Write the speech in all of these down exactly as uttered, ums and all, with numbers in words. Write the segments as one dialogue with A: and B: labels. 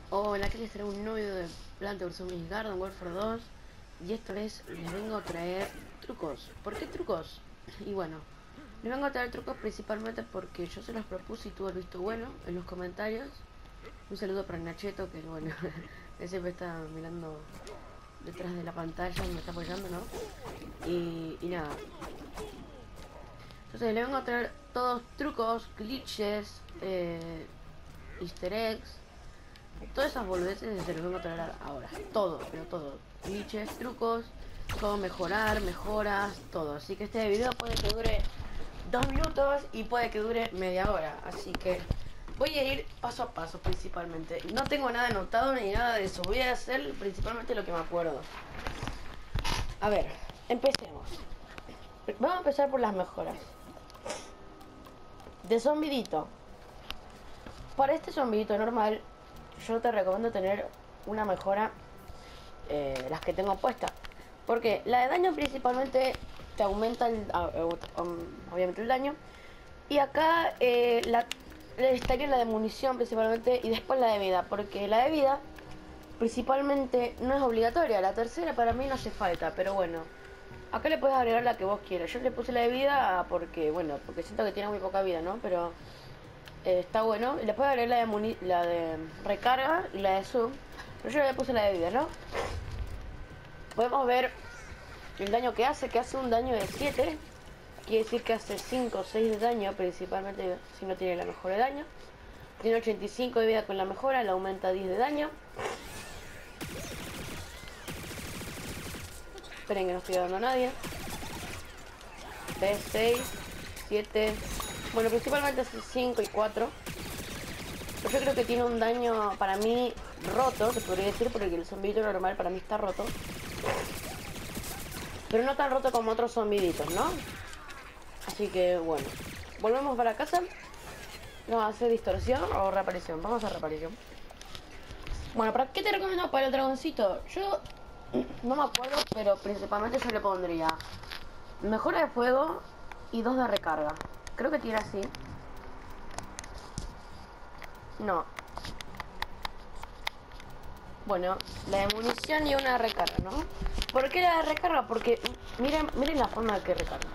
A: Hola, aquí les traigo un nuevo video de Planta vs Zombies Garden Warfare dos. Y esta vez les vengo a traer trucos. ¿Por qué trucos? Y bueno, les vengo a traer trucos principalmente porque yo se los propuse y tuve el visto bueno en los comentarios. Un saludo para Nacheto, que bueno, él siempre está mirando detrás de la pantalla, me está apoyando, ¿no? Y, y nada. Entonces les vengo a traer todos trucos, glitches, eh, easter eggs. Todas esas boludeces se los vengo a traer ahora. Todo, pero todo. Glitches, trucos, cómo mejorar, mejoras, todo. Así que este video puede que dure dos minutos y puede que dure media hora. Así que voy a ir paso a paso principalmente. No tengo nada anotado ni nada de eso. Voy a hacer principalmente lo que me acuerdo. A ver, empecemos. Vamos a empezar por las mejoras. De zombidito. Para este zombidito normal, yo te recomiendo tener una mejora, eh, las que tengo puestas, porque la de daño principalmente te aumenta el, uh, um, obviamente el daño, y acá eh, la, estaría la de munición principalmente y después la de vida, porque la de vida principalmente no es obligatoria. La tercera para mí no hace falta, pero bueno, acá le puedes agregar la que vos quieras. Yo le puse la de vida porque bueno, porque siento que tiene muy poca vida, ¿no? Pero Eh, está bueno. Y le puedo agregar la de, muni la de recarga y la de zoom. Pero yo le puse la de vida, ¿no? Podemos ver el daño que hace, que hace un daño de siete. Quiere decir que hace cinco o seis de daño, principalmente si no tiene la mejora de daño. Tiene ochenta y cinco de vida con la mejora, le aumenta diez de daño. Esperen que no estoy dando a nadie. Ve seis, siete. Bueno, principalmente hace cinco y cuatro. Pero yo creo que tiene un daño para mí roto, se podría decir, porque el zombidito normal para mí está roto. Pero no tan roto como otros zombiditos, ¿no? Así que bueno. Volvemos para casa. Vamos a hacer distorsión o reaparición. Vamos a hacer reaparición. Bueno, ¿para qué te recomiendo para el dragoncito? Yo no me acuerdo, pero principalmente yo le pondría mejora de fuego y dos de recarga. Creo que tiene así. No. Bueno, la de munición y una de recarga, ¿no? ¿Por qué la de recarga? Porque miren, miren la forma de que recarga.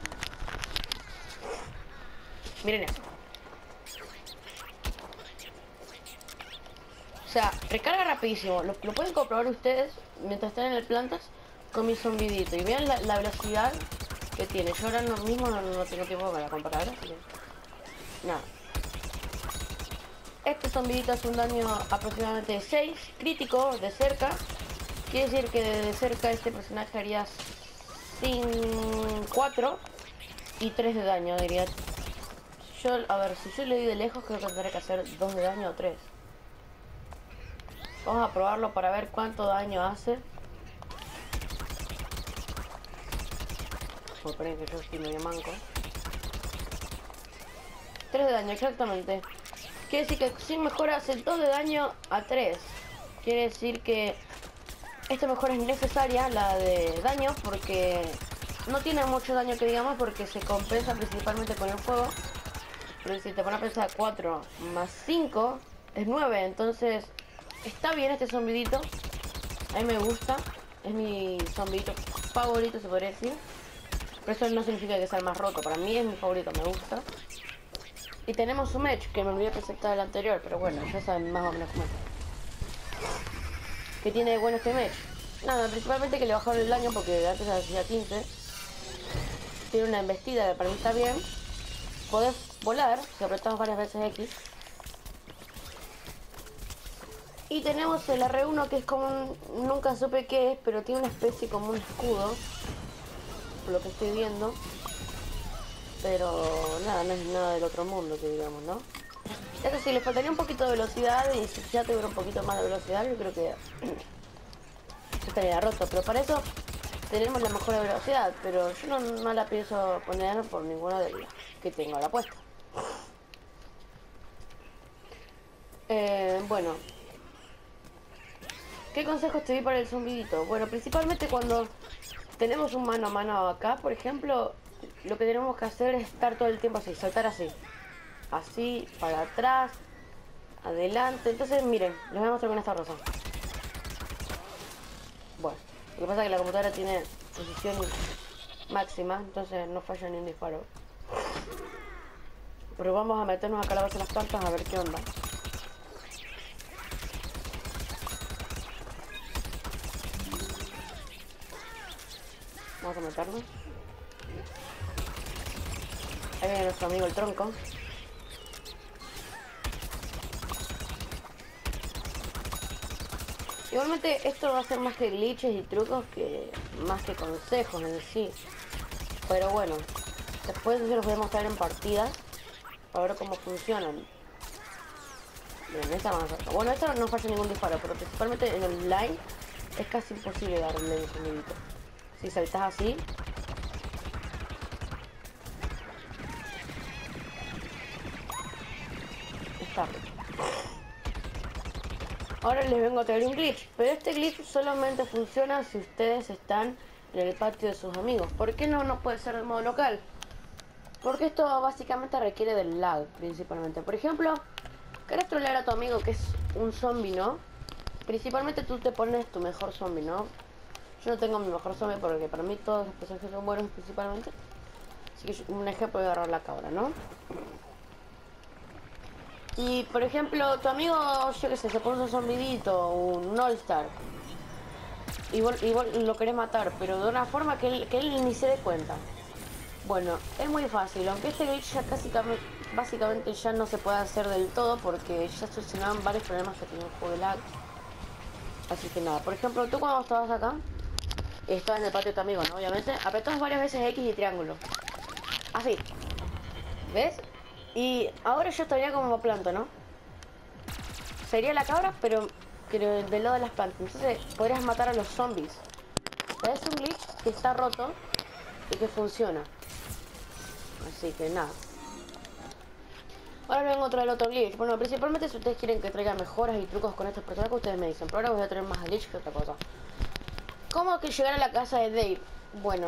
A: Miren eso. O sea, recarga rapidísimo. Lo, lo pueden comprobar ustedes mientras están en el plantas con mi zombidito. Y vean la, la velocidad que tiene. Yo ahora no, mismo no, no tengo tiempo para comparar. Así que... nada. Este zombidito hace un daño aproximadamente de seis, crítico, de cerca. Quiere decir que de cerca este personaje haría cuatro y tres de daño, diría. Yo, a ver, si yo le doy de lejos, creo que tendré que hacer dos de daño o tres. Vamos a probarlo para ver cuánto daño hace. Oh, esperen que yo estoy medio manco. tres de daño, exactamente. Quiere decir que sin mejora hace dos de daño a tres. Quiere decir que esta mejora es necesaria, la de daño, porque no tiene mucho daño que digamos, porque se compensa principalmente con el fuego. Pero si te pones a pensar cuatro más cinco es nueve, entonces está bien este zombidito. A mí me gusta, es mi zombidito favorito, se podría decir. Pero eso no significa que sea el más roto, para mí es mi favorito, me gusta. Y tenemos un match, que me olvidé presentar el anterior, pero bueno, ya saben más o menos cómo es. ¿Qué tiene de bueno este match? Nada, principalmente que le bajaron el daño porque antes hacía quince. Tiene una embestida que para mí está bien. Podés volar, si apretamos varias veces X. Y tenemos el R uno que es como un... nunca supe qué es, pero tiene una especie como un escudo. Por lo que estoy viendo. Pero nada, no es nada del otro mundo que digamos, ¿no? Eso sí, le faltaría un poquito de velocidad y si ya tuviera un poquito más de velocidad, yo creo que estaría roto. Pero para eso tenemos la mejor velocidad, pero yo no, no la pienso poner por ninguna de las que tengo la puesta. Eh, bueno. ¿Qué consejos te di para el zombidito? Bueno, principalmente cuando tenemos un mano a mano acá, por ejemplo, lo que tenemos que hacer es estar todo el tiempo así, saltar así. Así, para atrás, adelante. Entonces, miren, les voy a mostrar con esta rosa. Bueno, lo que pasa es que la computadora tiene precisión máxima, entonces no falla ni un disparo. Pero vamos a meternos acá a la base de las plantas a ver qué onda. Vamos a meternos. Ahí viene nuestro amigo el tronco. Igualmente esto va a ser más que glitches y trucos que más que consejos en sí. Pero bueno, después se los voy a mostrar en partidas para ver cómo funcionan. Miren, esta más cerca. Bueno, esta no falla ningún disparo, pero principalmente en online es casi imposible darle un sonidito. Si saltas así. Está. Ahora les vengo a traer un glitch, pero este glitch solamente funciona si ustedes están en el patio de sus amigos. ¿Por qué no, no puede ser de modo local? Porque esto básicamente requiere del lag, principalmente. Por ejemplo, querés trolear a tu amigo que es un zombie, ¿no? Principalmente tú te pones tu mejor zombie, ¿no? Yo no tengo mi mejor zombie porque para mí todos los personajes son buenos principalmente. Así que un ejemplo de agarrar la cabra, ¿no? Y por ejemplo, tu amigo, yo qué sé, se pone un zombidito, un all-star. Y vos, y vos lo querés matar, pero de una forma que él, que él ni se dé cuenta. Bueno, es muy fácil, aunque este glitch ya casi básicamente ya no se puede hacer del todo porque ya solucionaban varios problemas que tenía el juego de lag. Así que nada, por ejemplo, tú cuando estabas acá, estabas en el patio de tu amigo, ¿no? Obviamente, apretás varias veces X y triángulo. Así. ¿Ves? Y ahora yo estaría como planta, ¿no? Sería la cabra, pero, pero del lado de las plantas. Entonces podrías matar a los zombies. Es un glitch que está roto y que funciona. Así que nada. Ahora vengo a traer otro glitch. Bueno, principalmente si ustedes quieren que traiga mejoras y trucos con estos personajes, ustedes me dicen. Pero ahora voy a traer más glitch que otra cosa. ¿Cómo que llegar a la casa de Dave? Bueno.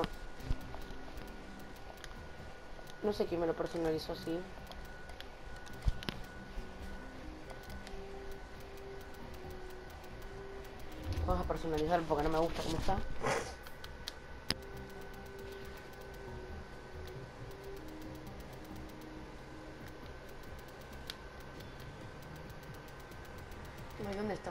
A: No sé quién me lo personalizó así. Vamos a personalizarlo porque no me gusta cómo está. ¿Dónde está?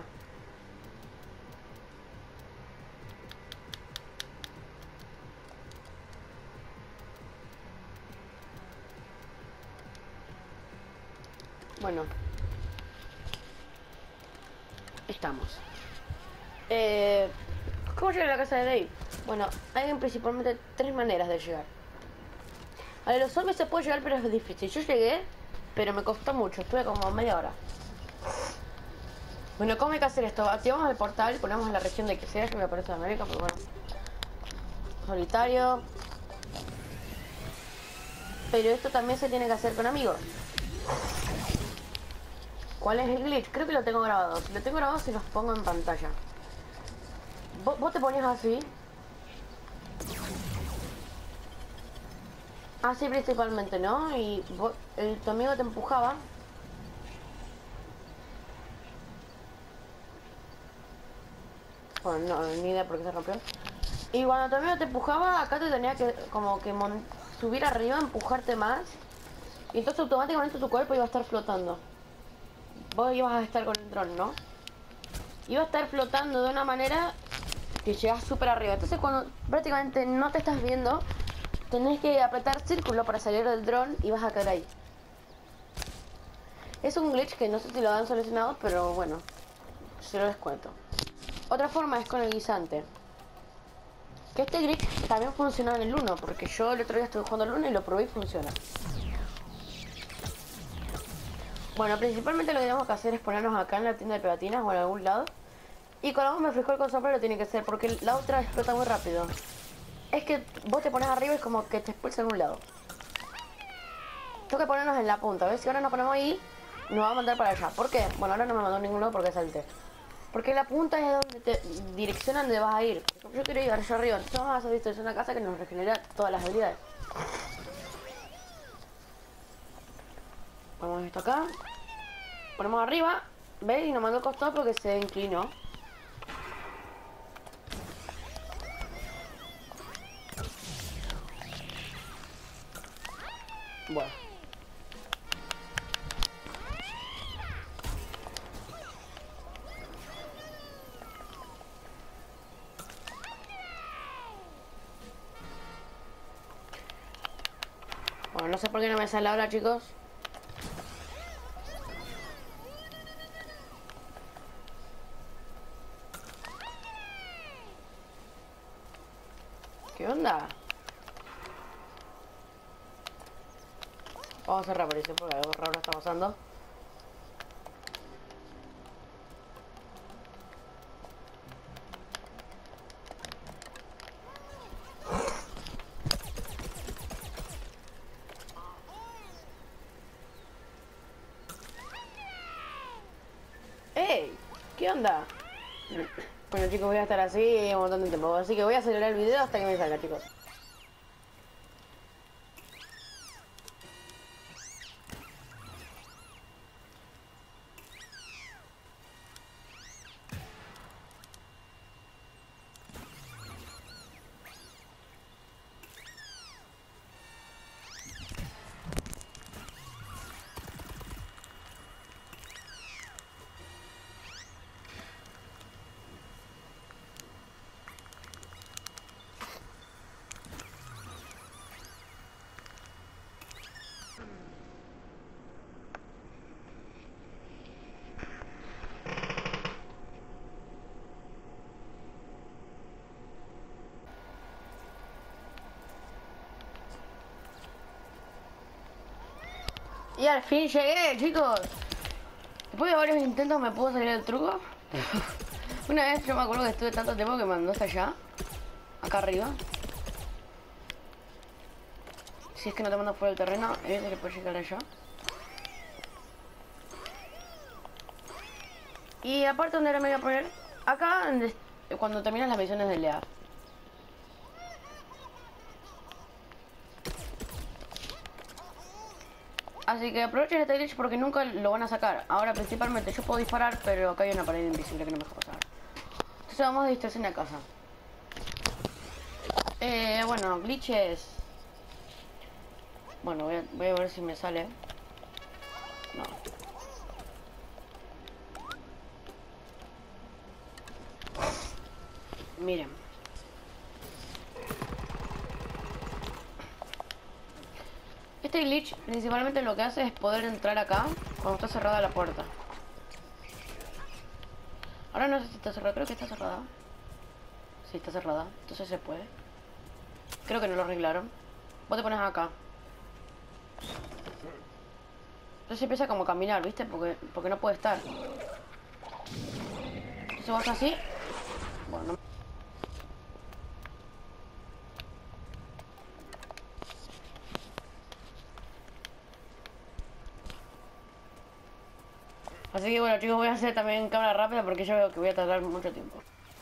A: Bueno. Estamos. Eh, ¿Cómo llegar a la casa de Dave? Bueno, hay principalmente tres maneras de llegar. A los zombies se puede llegar, pero es difícil. Yo llegué, pero me costó mucho. Estuve como media hora. Bueno, ¿cómo hay que hacer esto? Activamos el portal, ponemos en la región de que sea, que me aparece en América, pero bueno. Solitario. Pero esto también se tiene que hacer con amigos. ¿Cuál es el glitch? Creo que lo tengo grabado. Si lo tengo grabado, se los pongo en pantalla. Vos, vos te ponías así. Así principalmente, ¿no? Y vos, el, tu amigo te empujaba. Bueno, no, ni idea por qué se rompió. Y cuando tu amigo te empujaba, acá te tenía que como que subir arriba, empujarte más. Y entonces automáticamente tu cuerpo iba a estar flotando. Vos ibas a estar con el dron, ¿no? Iba a estar flotando de una manera que llegas súper arriba. Entonces cuando prácticamente no te estás viendo, tenés que apretar círculo para salir del dron y vas a caer ahí. Es un glitch que no sé si lo han solucionado, pero bueno, se lo les cuento. Otra forma es con el guisante. Que este glitch también funciona en el uno, porque yo el otro día estuve jugando el uno y lo probé y funciona. Bueno, principalmente lo que tenemos que hacer es ponernos acá en la tienda de pegatinas o en algún lado. Y con la bomba de frijol con sombrero tiene que ser, porque la otra explota muy rápido. Es que vos te pones arriba y es como que te expulsa en un lado. Tengo que ponernos en la punta, ¿ves? Si ahora nos ponemos ahí, nos va a mandar para allá. ¿Por qué? Bueno, ahora no me mandó en ningún lado porque salté. Porque la punta es donde te direcciona donde vas a ir. Yo quiero ir allá arriba, entonces vamos a hacer esto. Es una casa que nos regenera todas las habilidades. Ponemos esto acá. Ponemos arriba, ¿ves? Y nos mandó al costado porque se inclinó. Bueno. Bueno, no sé por qué no me sale ahora, chicos. ¿Qué onda? Vamos a cerrar por eso porque algo raro está pasando. ¡Ey! ¿Qué onda? Bueno, chicos, voy a estar así un montón de tiempo, así que voy a acelerar el video hasta que me salga, chicos. Y al fin llegué, chicos. Después de varios intentos me pudo salir el truco. Una vez yo me acuerdo que estuve tanto tiempo que me mandó hasta allá. Acá arriba. Si es que no te mando fuera del terreno, hay veces que puedes llegar allá. Y aparte, donde ahora me voy a poner acá donde, cuando terminan las misiones de Lea. Así que aprovechen este glitch porque nunca lo van a sacar. Ahora principalmente yo puedo disparar, pero acá hay una pared invisible que no me deja pasar. Entonces vamos a distraerse en la casa. Eh, bueno, glitches. Bueno, voy a, voy a ver si me sale. No. Miren. Este glitch principalmente lo que hace es poder entrar acá cuando está cerrada la puerta. Ahora no sé si está cerrada, creo que está cerrada. Sí, está cerrada, entonces se puede. Creo que no lo arreglaron. Vos te pones acá. Entonces empieza como a caminar, ¿viste? Porque, porque no puede estar. Entonces vos así. Bueno, no. Así que bueno, chicos, voy a hacer también cámara rápida porque yo veo que voy a tardar mucho tiempo.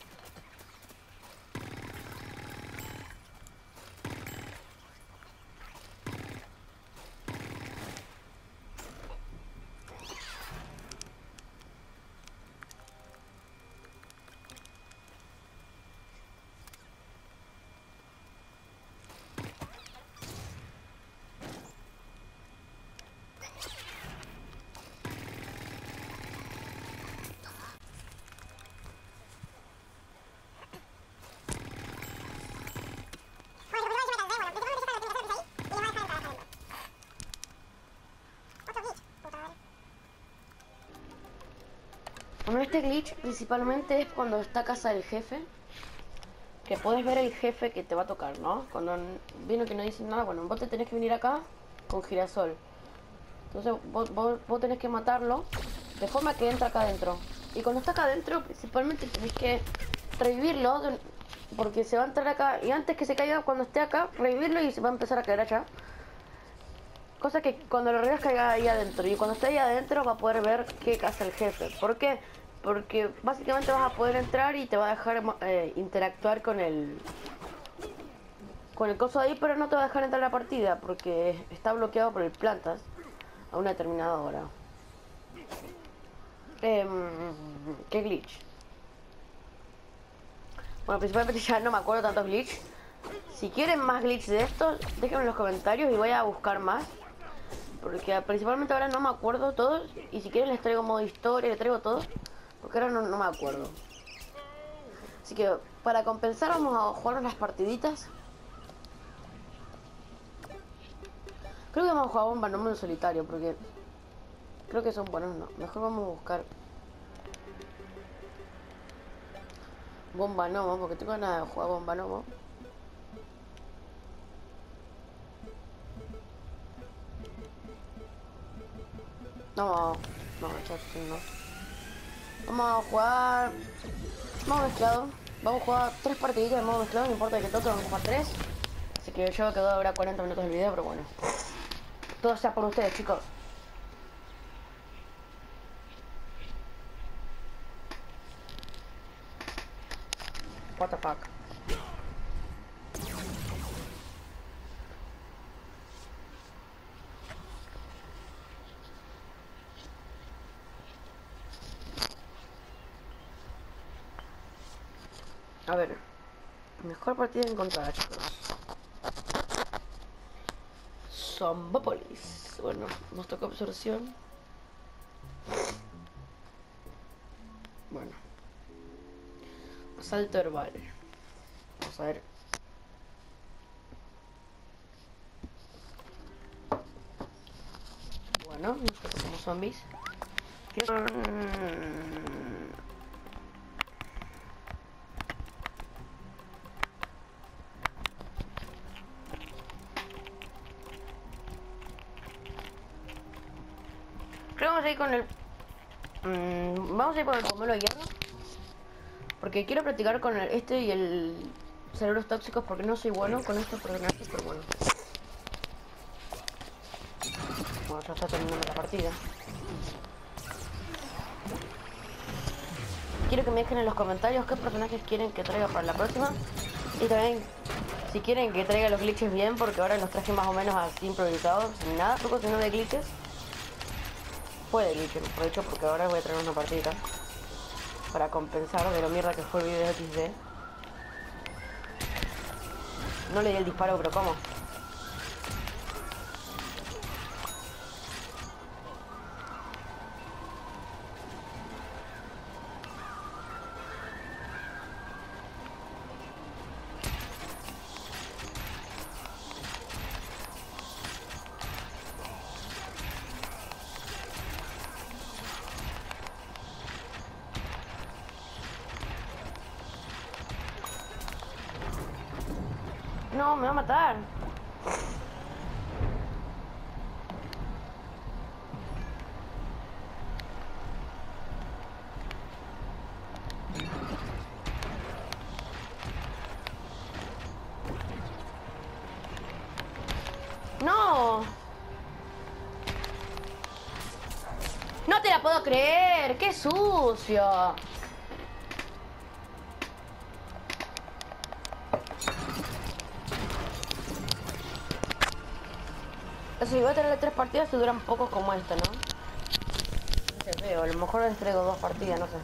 A: Bueno, este glitch principalmente es cuando está casa del jefe. Que puedes ver el jefe que te va a tocar, ¿no? Cuando viene que no dice nada, bueno, vos te tenés que venir acá con girasol. Entonces vos, vos, vos tenés que matarlo de forma que entra acá adentro. Y cuando está acá adentro, principalmente tenés que revivirlo, porque se va a entrar acá. Y antes que se caiga, cuando esté acá, revivirlo y se va a empezar a caer allá. Cosa que cuando lo revivas caiga ahí adentro. Y cuando esté ahí adentro va a poder ver qué hace el jefe. ¿Por qué? Porque básicamente vas a poder entrar y te va a dejar eh, interactuar con el con el coso ahí, pero no te va a dejar entrar a la partida porque está bloqueado por el plantas a una determinada hora. Eh, ¿Qué glitch? Bueno, principalmente ya no me acuerdo tantos glitch. Si quieren más glitch de estos, déjenme en los comentarios y voy a buscar más. Porque principalmente ahora no me acuerdo todos. Y si quieren les traigo modo historia, les traigo todo. Porque ahora no, no me acuerdo. Así que para compensar vamos a jugar unas partiditas. Creo que vamos a jugar bomba no en solitario porque creo que son buenos, no. Mejor vamos a buscar bomba no, porque tengo ganas de jugar bomba no. No, no, chacho, no. Vamos a jugar modo mezclado. Vamos a jugar tres partiditas de modo mezclado, no importa que toque, vamos a jugar tres. Así que yo quedó ahora cuarenta minutos del video, pero bueno. Todo sea por ustedes, chicos. What the fuck. A ver, mejor partida encontrada, chicos. Zombópolis. Bueno, nos toca absorción. Bueno. Asalto herbal. Vamos a ver. Bueno, nos toca como zombies. Creo que vamos a ir con el... Mmm, vamos a ir por el pomelo de hierro. Porque quiero practicar con el, este y el cerebros tóxicos porque no soy bueno con estos personajes, pero bueno. Bueno, ya está terminando la partida. Quiero que me dejen en los comentarios qué personajes quieren que traiga para la próxima. Y también si quieren que traiga los glitches bien, porque ahora los traje más o menos así improvisados, sin nada, trucos sino de glitches. Puede glitch, por hecho, porque ahora voy a traer una partida para compensar de lo mierda que fue el video de equis de. No le di el disparo, pero ¿cómo? No, me va a matar. No. No te la puedo creer. ¡Qué sucio! Si voy a tener tres partidas que duran poco como esta, ¿no? No sé, feo. A lo mejor les traigo dos partidas, no sé.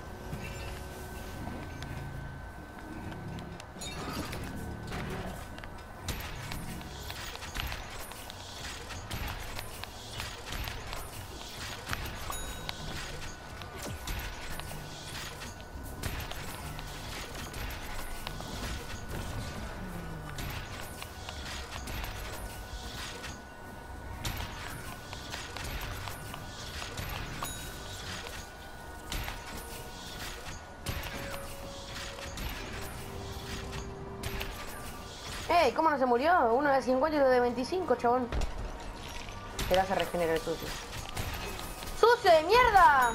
A: ¡Ey! ¿Cómo no se murió? Uno de cincuenta y otro de veinticinco, chabón. Te vas a regenerar el sucio. ¡Sucio de mierda!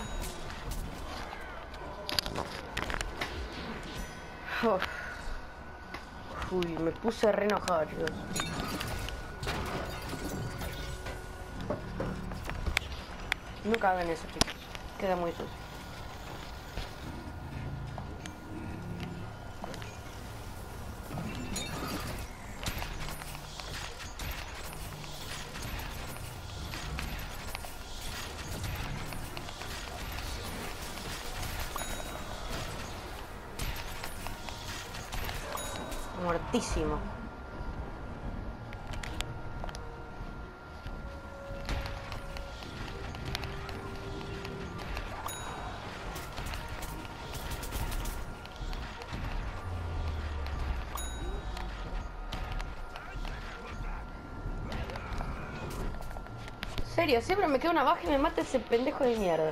A: Uf. Uy, me puse re enojado, chicos. Nunca hagan eso, chicos. Queda muy sucio. Muertísimo. En serio, siempre me queda una baja y me mata ese pendejo de mierda.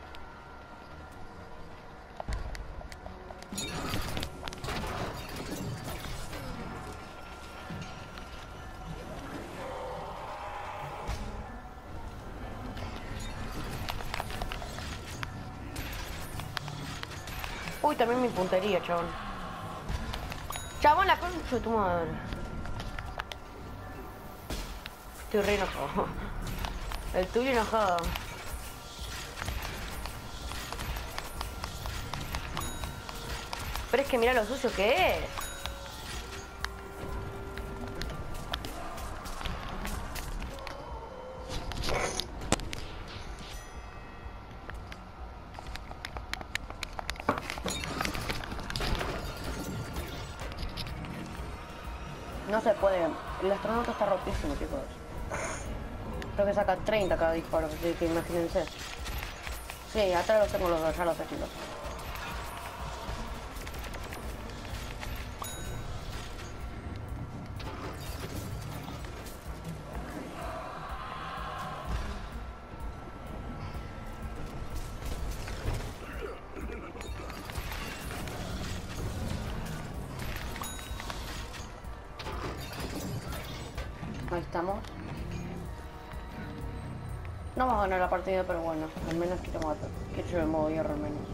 A: Uy, también mi puntería, chabón. Chabón, la concha de tu madre. Estoy re enojado. El tuyo enojado. Pero es que mira lo sucio que es. No se puede. El astronauta está rotísimo, chicos. Creo que saca treinta cada disparo, así que imagínense. Sí, atrás los tengo los dos, ya los sé, chicos. Ahí estamos. No vamos a ganar la partida, pero bueno, al menos quiero matar. Quiero yo el modo hierro al menos.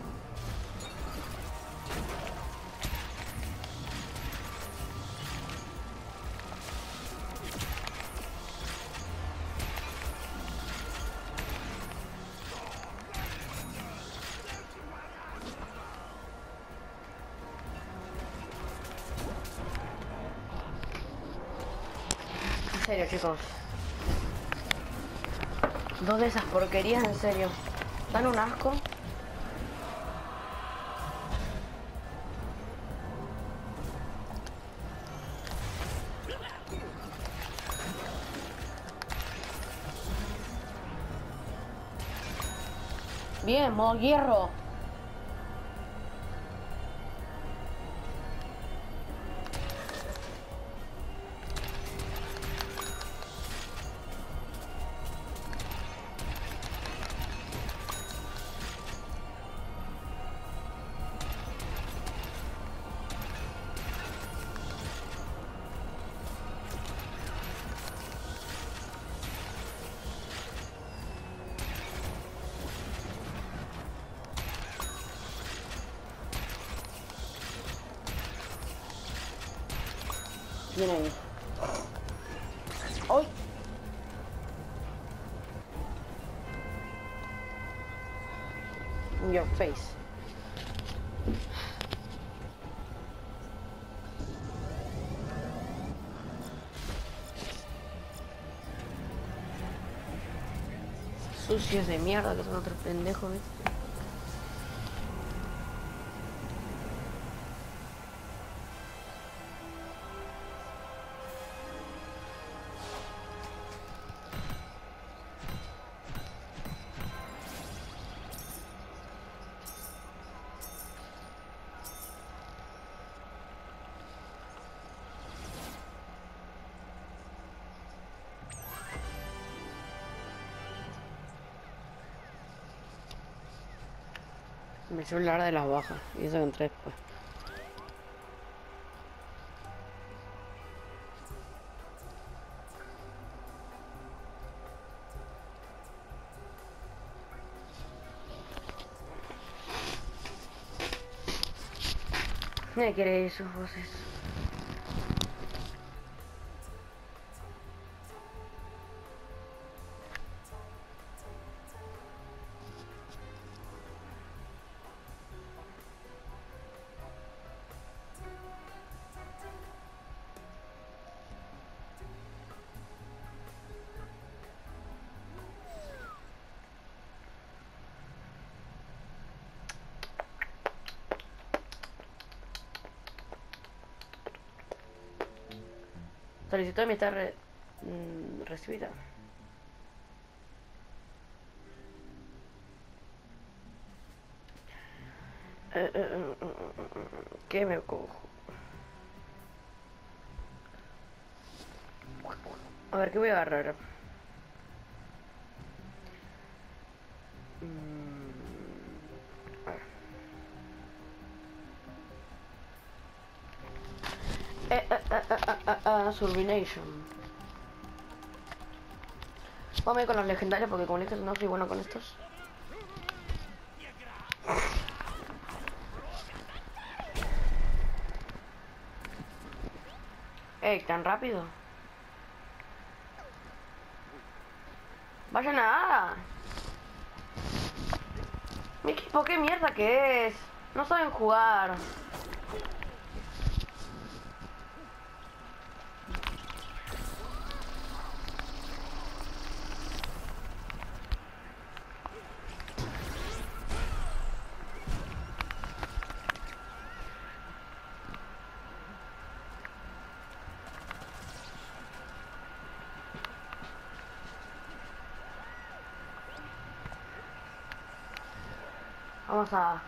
A: En serio, chicos. Dos de esas porquerías, en serio. Dan un asco. Bien, modo hierro. Bien ahí. ¡Ay! In your face. Sucios de mierda que son otros pendejos, ¿viste? Me echó el ara de las bajas y eso que entré después. Me quiere ir sus voces. Solicitud de amistad re, mm, recibida. Eh, eh, eh, eh, eh, ¿Qué me cojo? A ver, ¿qué voy a agarrar? Mm, a ver. Eh, eh, eh, eh, eh, eh, Survination. Vamos a ir con los legendarios porque como dije no soy bueno con estos. Ey, tan rápido. Vaya nada. Mi equipo, qué mierda que es. No saben jugar. Vamos a...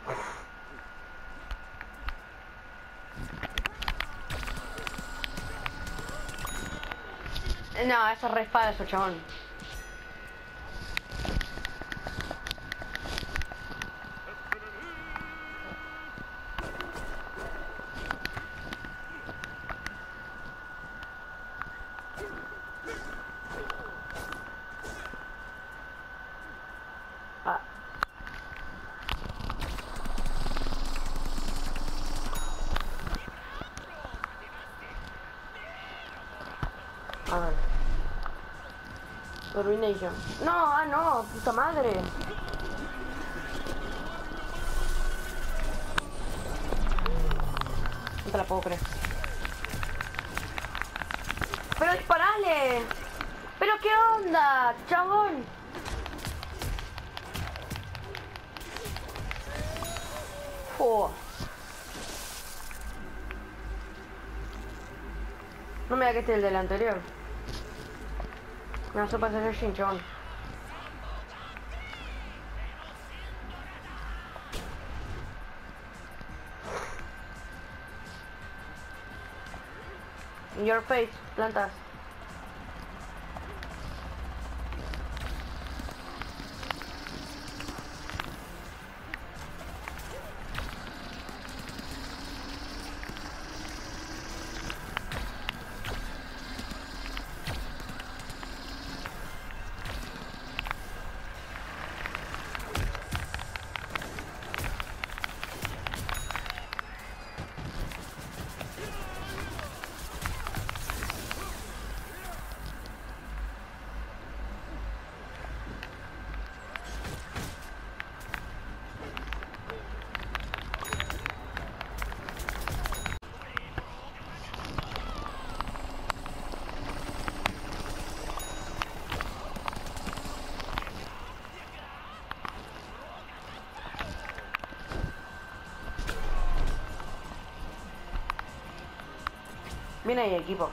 A: No, esa es re espada de su chabón. Ah. A ver. Ruination. No, ah no, puta madre. No te la puedo creer. Pero disparale. Pero qué onda, chabón. Oh. No me da que este es el del anterior. Me sopa de Shin, chabón. In your face, plantas. Viene ahí, equipo.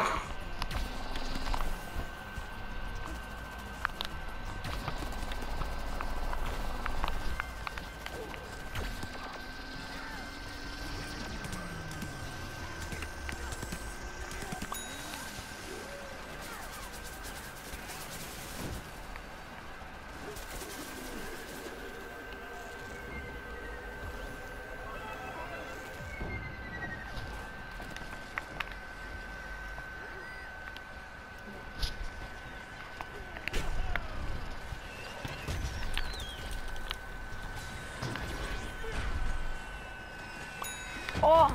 A: ¡Oh!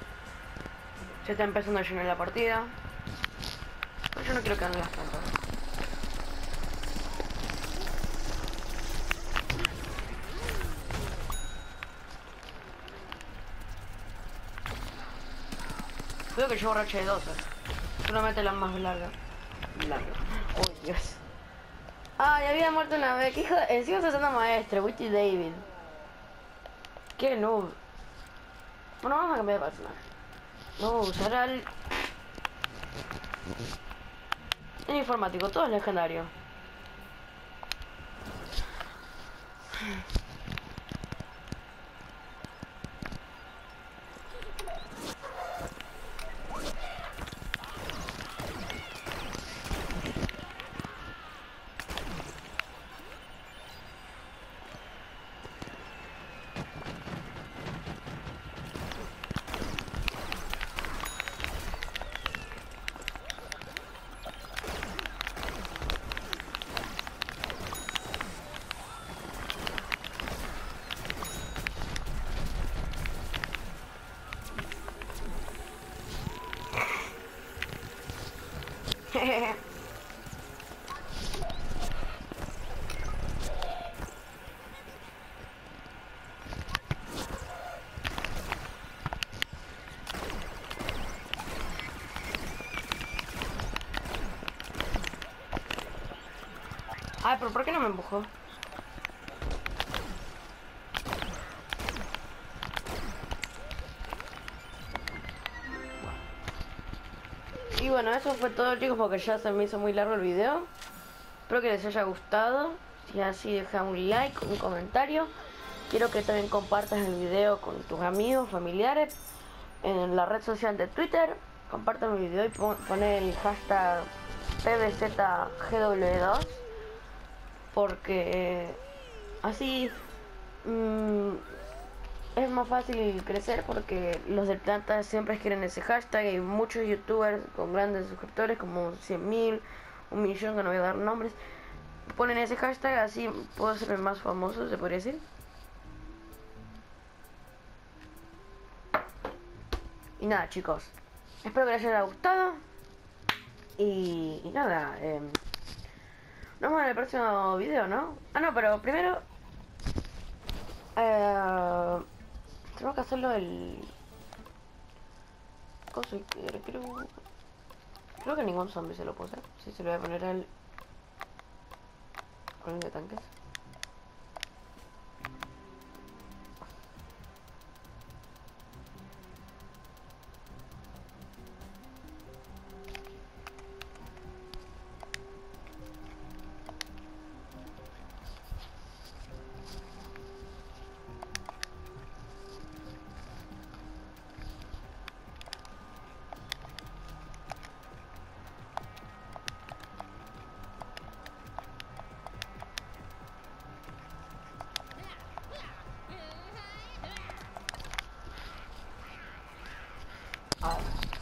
A: Se está empezando a llenar la partida. Pero yo no quiero que hagan las trampas. Creo que yo borracha de doce. Solamente la más larga. Larga. Oh, Dios. Ay, había muerto una vez. ¿Qué hijo de... Encima se llama maestra, Witty David. Qué noob. Bueno, vamos a cambiar de personaje. No, usará el... el informático, todo es legendario. Ay, pero ¿por qué no me empujó? Y bueno, eso fue todo, chicos, porque ya se me hizo muy largo el video. Espero que les haya gustado. Si así, deja un like, un comentario. Quiero que también compartas el video con tus amigos, familiares, en la red social de Twitter. Compartan el video y pon, pon el hashtag P B Z G W dos. Porque así mmm, es más fácil crecer, porque los de planta siempre quieren ese hashtag. Y muchos youtubers con grandes suscriptores, como cien mil, un millón, que no voy a dar nombres, ponen ese hashtag, así puedo ser el más famoso, se podría decir. Y nada, chicos, espero que les haya gustado. Y, y nada, eh, nos vemos en el próximo video, ¿no? Ah, no, pero primero eh, tenemos que hacerlo el... Cosa que creo... Creo que ningún zombie se lo puse. Sí, se lo voy a poner al... Orden de tanques. Ah.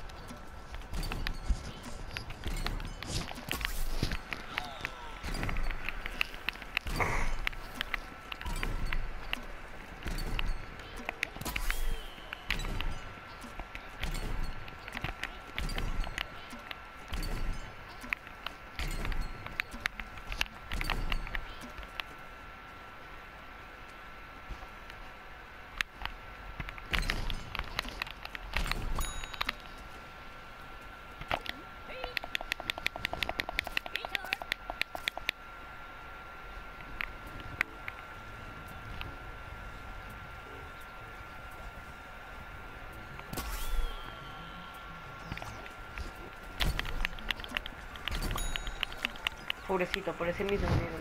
A: Pobrecito, por ese mismo nivel.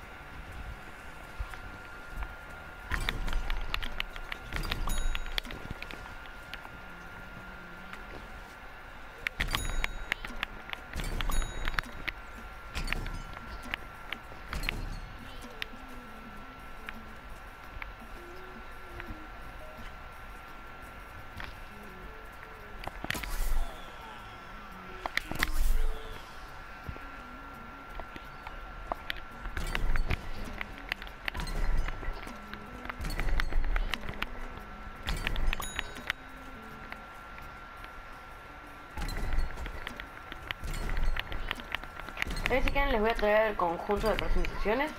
A: A ver si quieren les voy a traer el conjunto de presentaciones.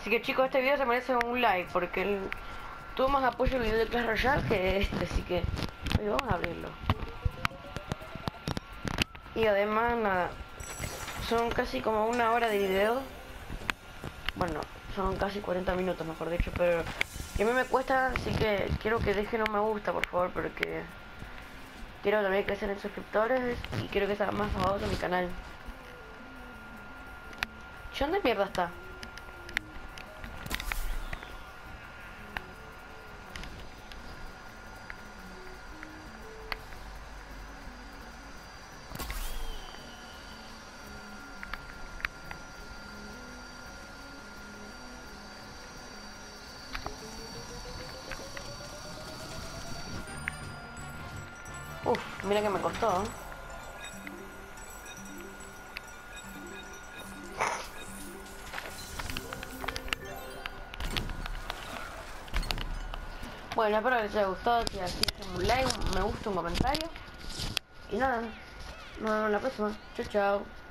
A: Así que chicos, este video se merece un like porque el, tuvo más apoyo el video de Clash Royale que este, así que hoy vamos a abrirlo. Y además nada, son casi como una hora de video. Bueno, son casi cuarenta minutos mejor dicho, pero que a mí me cuesta, así que quiero que dejen un me gusta por favor, porque quiero también crecer en suscriptores y quiero que sea más famoso mi canal. ¿Dónde mierda está? Uf, mira que me costó, ¿eh? Bueno, espero que les haya gustado, si así un like, un me gusta, un comentario. Y nada, nos vemos en la próxima. Chao, chao.